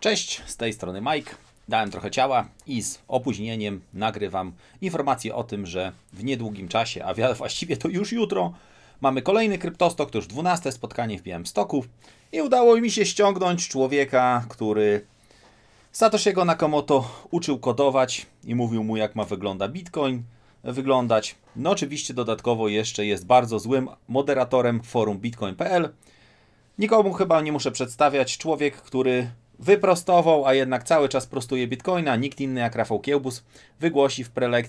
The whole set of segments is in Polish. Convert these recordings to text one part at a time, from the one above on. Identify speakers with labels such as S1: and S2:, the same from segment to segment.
S1: Cześć, z tej strony Mike. Dałem trochę ciała i z opóźnieniem nagrywam informację o tym, że w niedługim czasie, a właściwie to już jutro, mamy kolejny Kryptostok, to już 12 spotkanie w Białymstoku i udało mi się ściągnąć człowieka, który Satoshiego Nakamoto uczył kodować i mówił mu, jak ma Bitcoin wyglądać. No oczywiście dodatkowo jeszcze jest bardzo złym moderatorem forum bitcoin.pl. Nikomu chyba nie muszę przedstawiać, człowiek, który wyprostował, a jednak cały czas prostuje Bitcoina. Nikt inny jak Rafał Kiełbus wygłosi w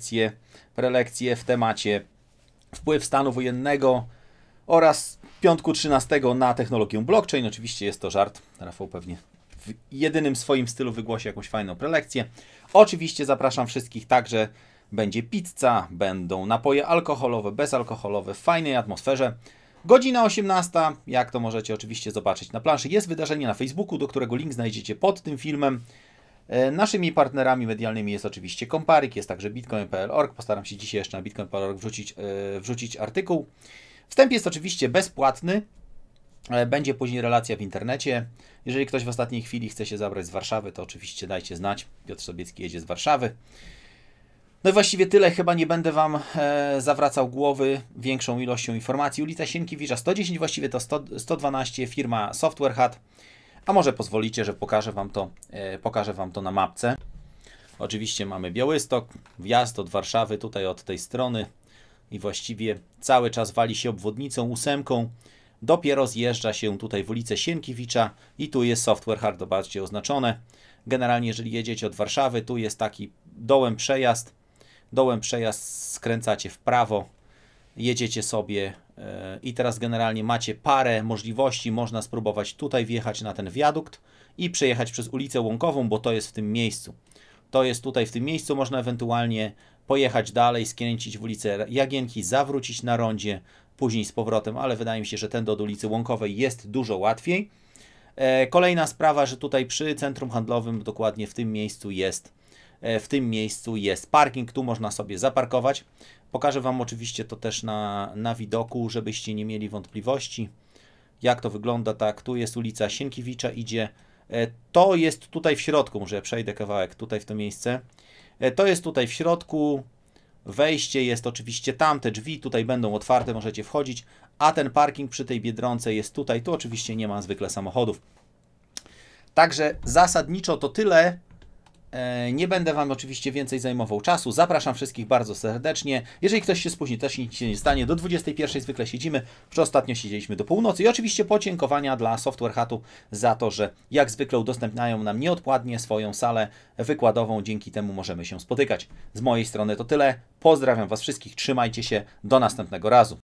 S1: prelekcję w temacie wpływ stanu wojennego oraz piątku 13 na technologię blockchain. Oczywiście jest to żart. Rafał pewnie w jedynym swoim stylu wygłosi jakąś fajną prelekcję. Oczywiście zapraszam wszystkich także. Będzie pizza, będą napoje alkoholowe, bezalkoholowe w fajnej atmosferze. Godzina 18, jak to możecie oczywiście zobaczyć na planszy, jest wydarzenie na Facebooku, do którego link znajdziecie pod tym filmem. Naszymi partnerami medialnymi jest oczywiście Komparik, jest także bitcoin.pl.org. Postaram się dzisiaj jeszcze na bitcoin.pl.org wrzucić artykuł. Wstęp jest oczywiście bezpłatny, będzie później relacja w internecie. Jeżeli ktoś w ostatniej chwili chce się zabrać z Warszawy, to oczywiście dajcie znać. Piotr Sobiecki jedzie z Warszawy. No i właściwie tyle, chyba nie będę Wam zawracał głowy większą ilością informacji. Ulica Sienkiewicza 110, właściwie to 112, firma Software Hut. A może pozwolicie, że pokażę Wam to na mapce. Oczywiście mamy Białystok, wjazd od Warszawy tutaj od tej strony i właściwie cały czas wali się obwodnicą 8. Dopiero zjeżdża się tutaj w ulicę Sienkiewicza i tu jest Software Hut, zobaczcie, oznaczone. Generalnie jeżeli jedziecie od Warszawy, tu jest taki dołem przejazd, skręcacie w prawo, jedziecie sobie i teraz generalnie macie parę możliwości. Można spróbować tutaj wjechać na ten wiadukt i przejechać przez ulicę Łąkową, bo to jest w tym miejscu. To jest tutaj w tym miejscu, można ewentualnie pojechać dalej, skręcić w ulicę Jagienki, zawrócić na rondzie, później z powrotem, ale wydaje mi się, że ten do ulicy Łąkowej jest dużo łatwiej. Kolejna sprawa, że tutaj przy centrum handlowym, dokładnie w tym miejscu jest parking, tu można sobie zaparkować. Pokażę Wam oczywiście to też na widoku, żebyście nie mieli wątpliwości, jak to wygląda. Tak, tu jest ulica Sienkiewicza, idzie. To jest tutaj w środku, może ja przejdę kawałek tutaj w to miejsce. To jest tutaj w środku. Wejście jest oczywiście tam, te drzwi tutaj będą otwarte, możecie wchodzić, a ten parking przy tej Biedronce jest tutaj. Tu oczywiście nie ma zwykle samochodów. Także zasadniczo to tyle. Nie będę Wam oczywiście więcej zajmował czasu. Zapraszam wszystkich bardzo serdecznie. Jeżeli ktoś się spóźni, też nic się nie stanie. Do 21 zwykle siedzimy. Ostatnio siedzieliśmy do północy. I oczywiście podziękowania dla Software Hutu za to, że jak zwykle udostępniają nam nieodpłatnie swoją salę wykładową. Dzięki temu możemy się spotykać. Z mojej strony to tyle. Pozdrawiam Was wszystkich. Trzymajcie się. Do następnego razu.